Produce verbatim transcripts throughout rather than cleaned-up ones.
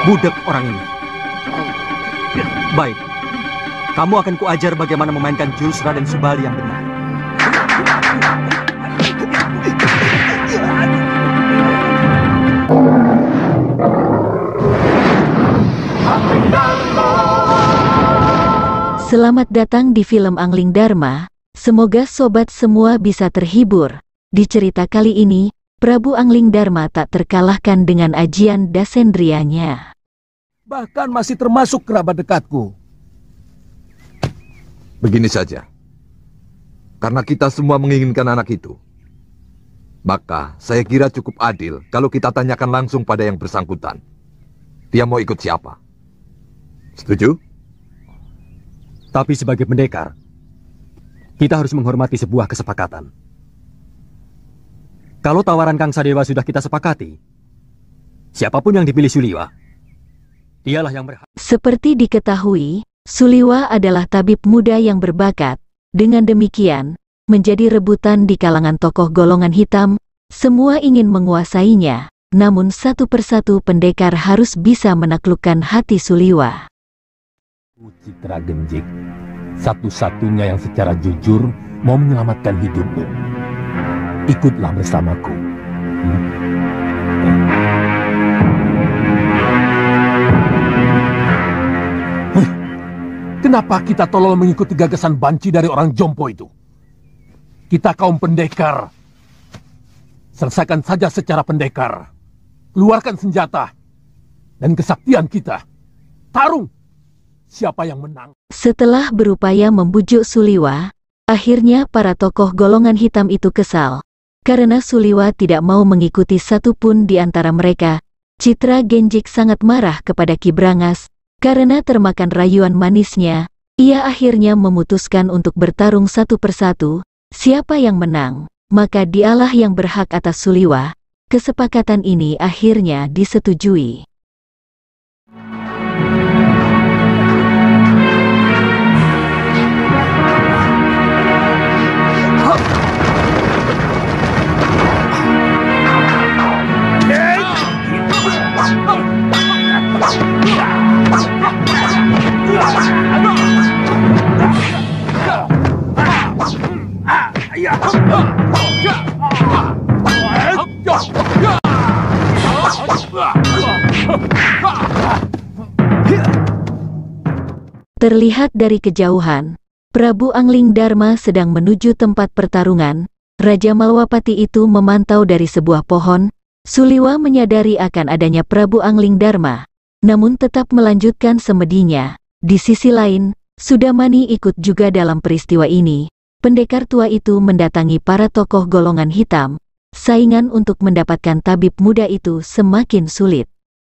Budak orang ini. Baik, kamu akan kuajar bagaimana memainkan jurus Raden Subali yang benar. Selamat datang di film Angling Dharma. Semoga sobat semua bisa terhibur. Di cerita kali ini, Prabu Angling Dharma tak terkalahkan dengan ajian Dasendrianya. Bahkan masih termasuk kerabat dekatku. Begini saja. Karena kita semua menginginkan anak itu, maka saya kira cukup adil kalau kita tanyakan langsung pada yang bersangkutan. Dia mau ikut siapa? Setuju? Tapi sebagai pendekar, kita harus menghormati sebuah kesepakatan. Kalau tawaran Kang Sadewa sudah kita sepakati, siapapun yang dipilih Suliwa, dialah yang berhak. Seperti diketahui, Suliwa adalah tabib muda yang berbakat. Dengan demikian, menjadi rebutan di kalangan tokoh golongan hitam, semua ingin menguasainya. Namun satu persatu pendekar harus bisa menaklukkan hati Suliwa. Citra Genjik, satu-satunya yang secara jujur mau menyelamatkan hidupmu. Ikutlah bersamaku. Hmm? Huh. Kenapa kita tolong mengikuti gagasan banci dari orang jompo itu? Kita kaum pendekar. Selesaikan saja secara pendekar. Keluarkan senjata dan kesaktian kita. Tarung. Siapa yang menang? Setelah berupaya membujuk Suliwa, akhirnya para tokoh golongan hitam itu kesal. Karena Suliwa tidak mau mengikuti satupun di antara mereka, Citra Genjik sangat marah kepada Ki Brangas. Karena termakan rayuan manisnya, ia akhirnya memutuskan untuk bertarung satu persatu. Siapa yang menang, maka dialah yang berhak atas Suliwa. Kesepakatan ini akhirnya disetujui. Terlihat dari kejauhan, Prabu Angling Dharma sedang menuju tempat pertarungan. Raja Malwapati itu memantau dari sebuah pohon. Suliwa menyadari akan adanya Prabu Angling Dharma, namun tetap melanjutkan semedinya. Di sisi lain, Sudamani ikut juga dalam peristiwa ini. Pendekar tua itu mendatangi para tokoh golongan hitam. Saingan untuk mendapatkan tabib muda itu semakin sulit.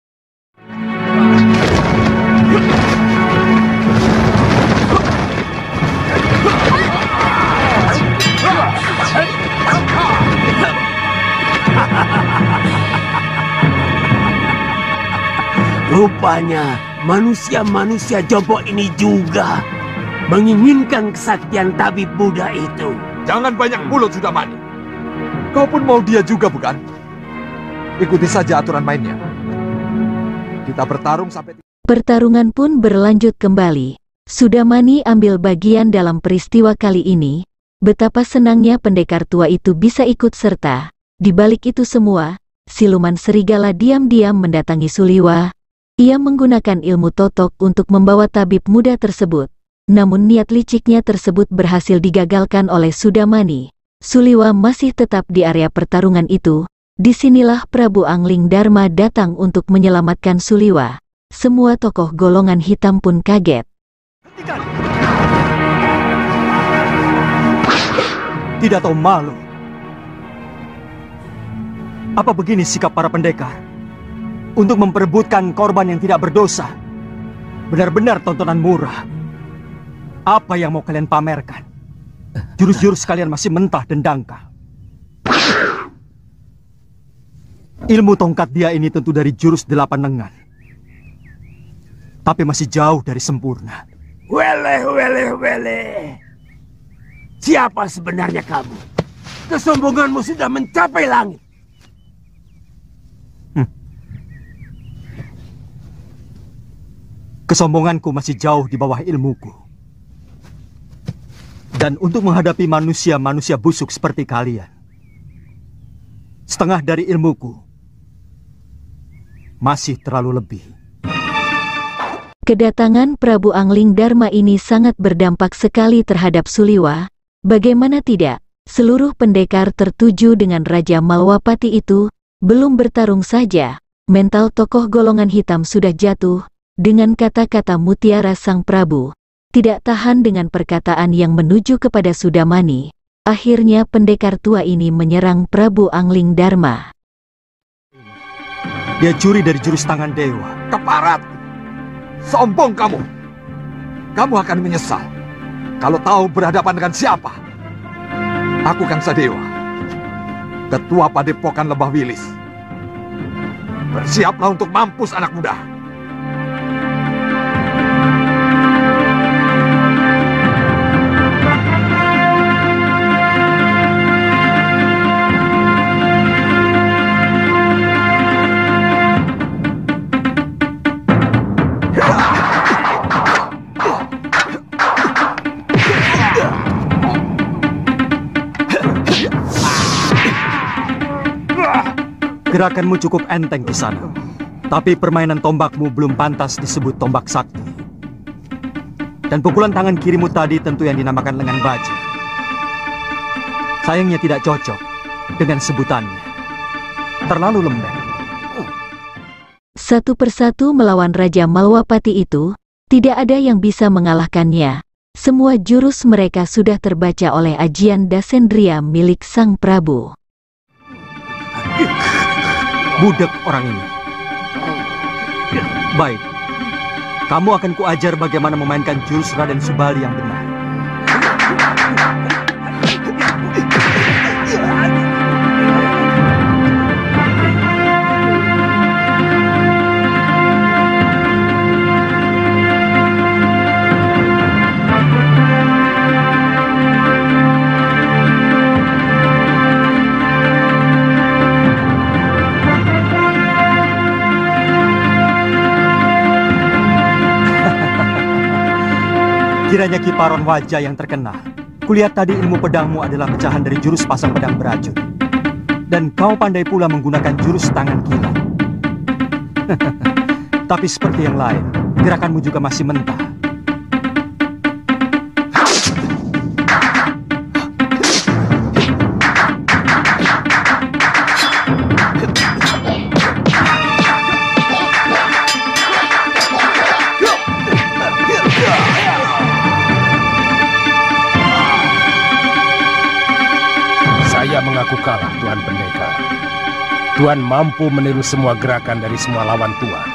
Rupanya manusia-manusia jompo ini juga menginginkan kesaktian tabib muda itu. Jangan banyak mulut, Sudamani. Kau pun mau dia juga, bukan? Ikuti saja aturan mainnya. Kita bertarung sampai... Pertarungan pun berlanjut kembali. Sudamani ambil bagian dalam peristiwa kali ini. Betapa senangnya pendekar tua itu bisa ikut serta. Di balik itu semua, siluman serigala diam-diam mendatangi Suliwa. Ia menggunakan ilmu totok untuk membawa tabib muda tersebut. Namun niat liciknya tersebut berhasil digagalkan oleh Sudamani. Suliwa masih tetap di area pertarungan itu. Disinilah Prabu Angling Dharma datang untuk menyelamatkan Suliwa. Semua tokoh golongan hitam pun kaget. Hentikan! Tidak tahu malu. Apa begini sikap para pendekar? Untuk memperebutkan korban yang tidak berdosa. Benar-benar tontonan murah. Apa yang mau kalian pamerkan? Jurus-jurus kalian masih mentah dan dangkal. Ilmu tongkat dia ini tentu dari jurus delapan lengan. Tapi masih jauh dari sempurna. Wele, wele, wele. Siapa sebenarnya kamu? Kesombonganmu sudah mencapai langit. Kesombonganku masih jauh di bawah ilmuku. Dan untuk menghadapi manusia-manusia busuk seperti kalian, setengah dari ilmuku masih terlalu lebih. Kedatangan Prabu Angling Dharma ini sangat berdampak sekali terhadap Suliwa. Bagaimana tidak, seluruh pendekar tertuju dengan Raja Malwapati itu. Belum bertarung saja, mental tokoh golongan hitam sudah jatuh. Dengan kata-kata mutiara sang Prabu, tidak tahan dengan perkataan yang menuju kepada Sudamani. Akhirnya pendekar tua ini menyerang Prabu Angling Dharma. Dia curi dari jurus tangan dewa. Keparat! Sombong kamu! Kamu akan menyesal kalau tahu berhadapan dengan siapa. Aku Kangsa Dewa, Ketua Padepokan Lembah Wilis. Bersiaplah untuk mampus anak muda. Gerakanmu cukup enteng di sana, tapi permainan tombakmu belum pantas disebut tombak sakti. Dan pukulan tangan kirimu tadi tentu yang dinamakan lengan baja. Sayangnya tidak cocok dengan sebutannya. Terlalu lembek. Satu persatu melawan Raja Malwapati itu, tidak ada yang bisa mengalahkannya. Semua jurus mereka sudah terbaca oleh ajian Dasendria milik Sang Prabu. Budak orang ini. Baik, kamu akan kuajar bagaimana memainkan jurus Raden Subali yang benar. Kiranya Kiparon Wajah yang terkenal. Kulihat tadi ilmu pedangmu adalah pecahan dari jurus pasang pedang beracun. Dan kau pandai pula menggunakan jurus tangan kilat. Tapi seperti yang lain, gerakanmu juga masih mentah. Mengaku kalah, Tuan Pendekar. Tuan mampu meniru semua gerakan dari semua lawan Tuan.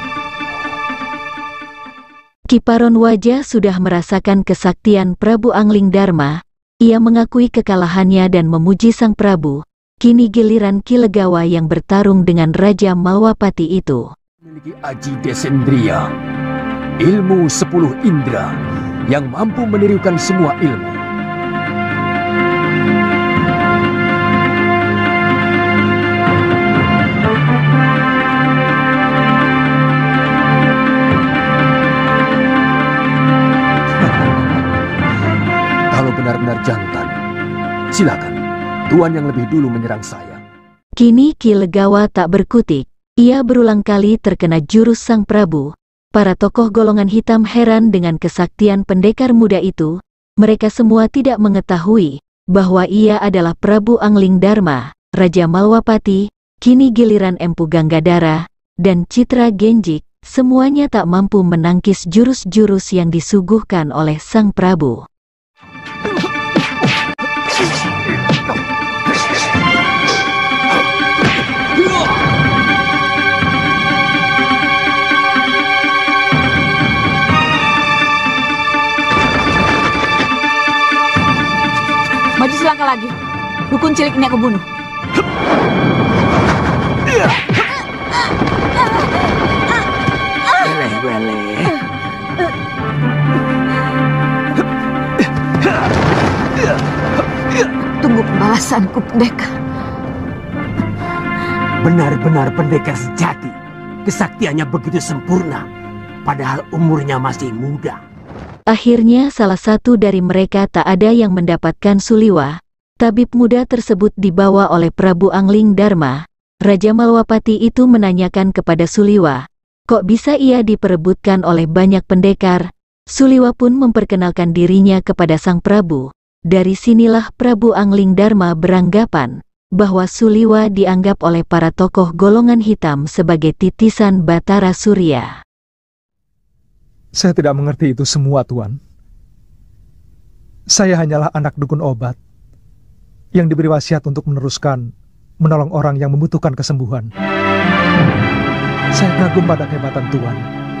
Kiparon Wajah sudah merasakan kesaktian Prabu Angling Dharma. Ia mengakui kekalahannya dan memuji Sang Prabu. Kini giliran Ki Legawa yang bertarung dengan Raja Malwapati itu. Memiliki Aji Desendria, ilmu sepuluh indera yang mampu menirukan semua ilmu. Benar-benar jantan. Silakan, Tuan yang lebih dulu menyerang saya. Kini Ki Legawa tak berkutik. Ia berulang kali terkena jurus Sang Prabu. Para tokoh golongan hitam heran dengan kesaktian pendekar muda itu. Mereka semua tidak mengetahui bahwa ia adalah Prabu Angling Dharma, Raja Malwapati. Kini giliran Empu Ganggadara dan Citra Genjik. Semuanya tak mampu menangkis jurus-jurus yang disuguhkan oleh Sang Prabu. Maju selangkah lagi. Dukun cilik ini aku bunuh. Weleh-weleh. Tunggu pembalasanku, pendekar. Benar-benar pendekar sejati. Kesaktiannya begitu sempurna. padahal umurnya masih muda. Akhirnya salah satu dari mereka tak ada yang mendapatkan Suliwa. Tabib muda tersebut dibawa oleh Prabu Angling Dharma. Raja Malwapati itu menanyakan kepada Suliwa, kok bisa ia diperebutkan oleh banyak pendekar? Suliwa pun memperkenalkan dirinya kepada sang Prabu. Dari sinilah Prabu Angling Dharma beranggapan bahwa Suliwa dianggap oleh para tokoh golongan hitam sebagai titisan Batara Surya. Saya tidak mengerti itu semua, Tuan. Saya hanyalah anak dukun obat yang diberi wasiat untuk meneruskan menolong orang yang membutuhkan kesembuhan. Saya kagum pada kehebatan Tuan.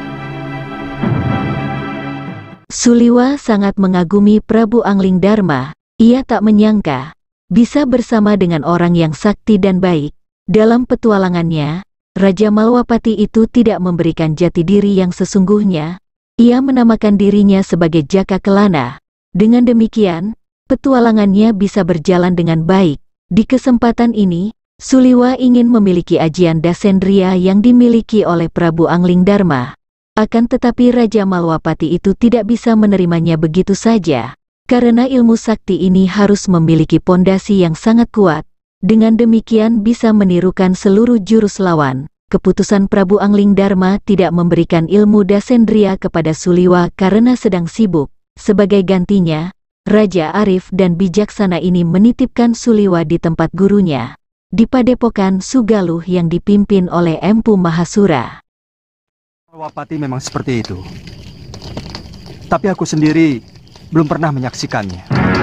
Suliwa sangat mengagumi Prabu Angling Dharma. Ia tak menyangka bisa bersama dengan orang yang sakti dan baik. Dalam petualangannya, Raja Malwapati itu tidak memberikan jati diri yang sesungguhnya. Ia menamakan dirinya sebagai Jaka Kelana. Dengan demikian, petualangannya bisa berjalan dengan baik. Di kesempatan ini, Suliwa ingin memiliki ajian Dasendriya yang dimiliki oleh Prabu Angling Dharma. Akan tetapi Raja Malwapati itu tidak bisa menerimanya begitu saja, karena ilmu sakti ini harus memiliki pondasi yang sangat kuat. Dengan demikian bisa menirukan seluruh jurus lawan. Keputusan Prabu Angling Dharma tidak memberikan ilmu Dasendriya kepada Suliwa karena sedang sibuk. Sebagai gantinya, Raja Arif dan bijaksana ini menitipkan Suliwa di tempat gurunya, di Padepokan Sugaluh yang dipimpin oleh Empu Mahasura. Malwapati memang seperti itu. Tapi aku sendiri belum pernah menyaksikannya.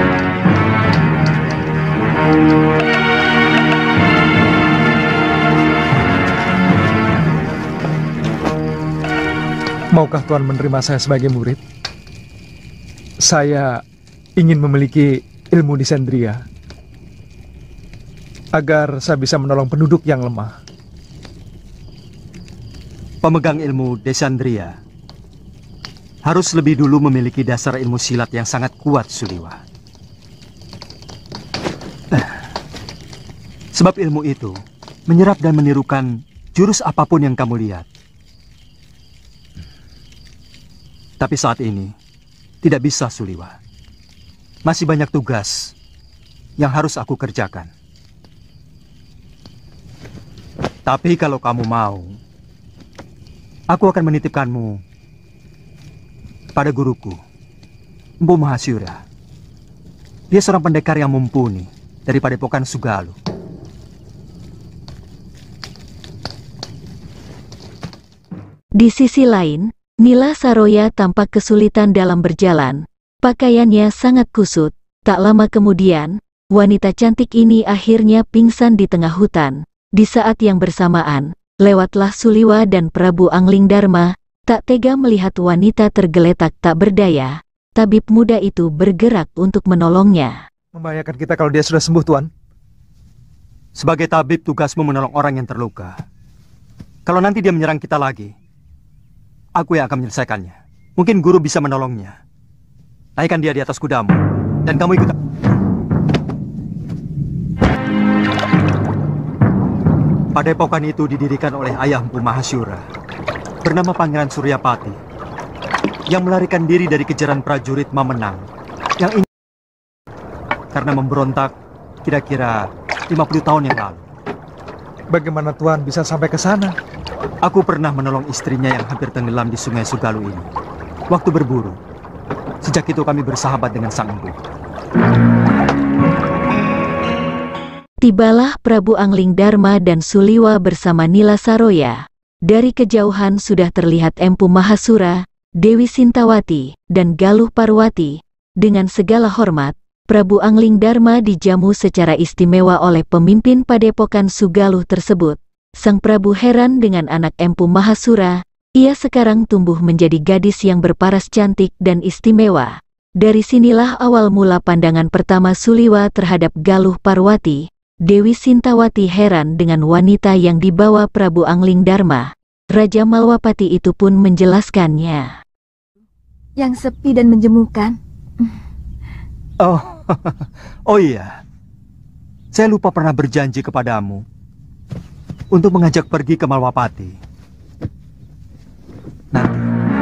Maukah Tuan menerima saya sebagai murid? Saya ingin memiliki ilmu Desendriya agar saya bisa menolong penduduk yang lemah. Pemegang ilmu Desandriya harus lebih dulu memiliki dasar ilmu silat yang sangat kuat, Suliwa. Sebab ilmu itu menyerap dan menirukan jurus apapun yang kamu lihat. Tapi saat ini tidak bisa, Suliwa. Masih banyak tugas yang harus aku kerjakan. Tapi kalau kamu mau, aku akan menitipkanmu pada guruku, Empu Mahasura. Dia seorang pendekar yang mumpuni dari Padepokan Sugaluh. Di sisi lain, Nila Saroya tampak kesulitan dalam berjalan. Pakaiannya sangat kusut. Tak lama kemudian, wanita cantik ini akhirnya pingsan di tengah hutan. Di saat yang bersamaan, lewatlah Suliwa dan Prabu Angling Dharma. Tak tega melihat wanita tergeletak tak berdaya. Tabib muda itu bergerak untuk menolongnya. Membahayakan kita kalau dia sudah sembuh, Tuan. Sebagai tabib, tugasmu menolong orang yang terluka. Kalau nanti dia menyerang kita lagi, aku yang akan menyelesaikannya. Mungkin guru bisa menolongnya. Naikkan dia di atas kudamu, dan kamu ikut. Padepokan itu didirikan oleh ayah Empu Mahasura, bernama Pangeran Suryapati, yang melarikan diri dari kejaran prajurit Mamenang, yang ingin karena memberontak kira-kira lima puluh tahun yang lalu. Bagaimana Tuan bisa sampai ke sana? Aku pernah menolong istrinya yang hampir tenggelam di Sungai Sugaluh ini, waktu berburu. Sejak itu kami bersahabat dengan sang empu. Tibalah Prabu Angling Dharma dan Suliwa bersama Nila Saroya. Dari kejauhan sudah terlihat Empu Mahasura, Dewi Sintawati, dan Galuh Parwati. Dengan segala hormat, Prabu Angling Dharma dijamu secara istimewa oleh pemimpin Padepokan Sugaluh tersebut. Sang Prabu heran dengan anak Empu Mahasura. Ia sekarang tumbuh menjadi gadis yang berparas cantik dan istimewa. Dari sinilah awal mula pandangan pertama Suliwa terhadap Galuh Parwati. Dewi Sintawati heran dengan wanita yang dibawa Prabu Angling Dharma. Raja Malwapati itu pun menjelaskannya. Yang sepi dan menjemukan. Oh, oh iya. Saya lupa pernah berjanji kepadamu untuk mengajak pergi ke Malwapati. Nanti,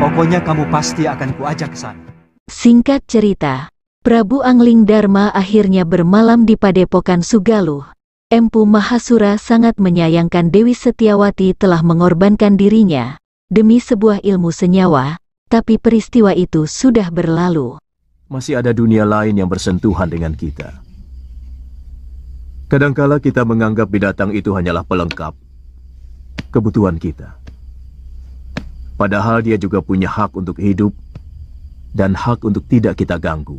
Pokoknya kamu pasti akan kuajak ke sana. Singkat cerita, Prabu Angling Dharma akhirnya bermalam di Padepokan Sugaluh. Empu Mahasura sangat menyayangkan Dewi Setiawati telah mengorbankan dirinya demi sebuah ilmu senyawa, tapi peristiwa itu sudah berlalu. Masih ada dunia lain yang bersentuhan dengan kita. Kadangkala kita menganggap binatang itu hanyalah pelengkap kebutuhan kita. Padahal dia juga punya hak untuk hidup dan hak untuk tidak kita ganggu.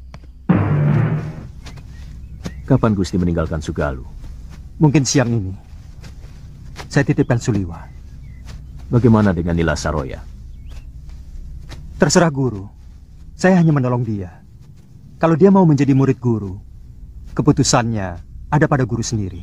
Kapan Gusti meninggalkan Sugaluh? Mungkin siang ini. Saya titipkan Suliwa. Bagaimana dengan Nila Saroya? Terserah guru. Saya hanya menolong dia. Kalau dia mau menjadi murid guru, keputusannya ada pada guru sendiri.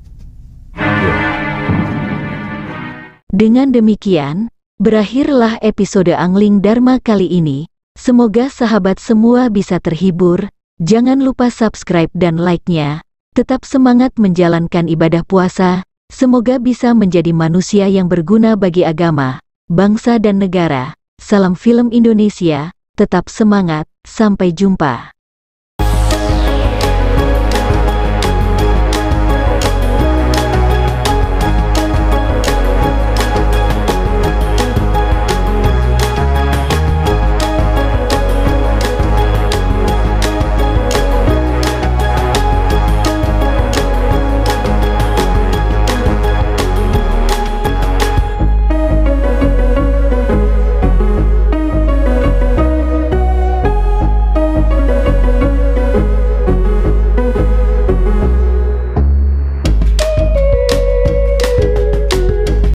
Dengan demikian, berakhirlah episode Angling Dharma kali ini. Semoga sahabat semua bisa terhibur. Jangan lupa subscribe dan like-nya. Tetap semangat menjalankan ibadah puasa. Semoga bisa menjadi manusia yang berguna bagi agama, bangsa dan negara. Salam film Indonesia, tetap semangat, sampai jumpa.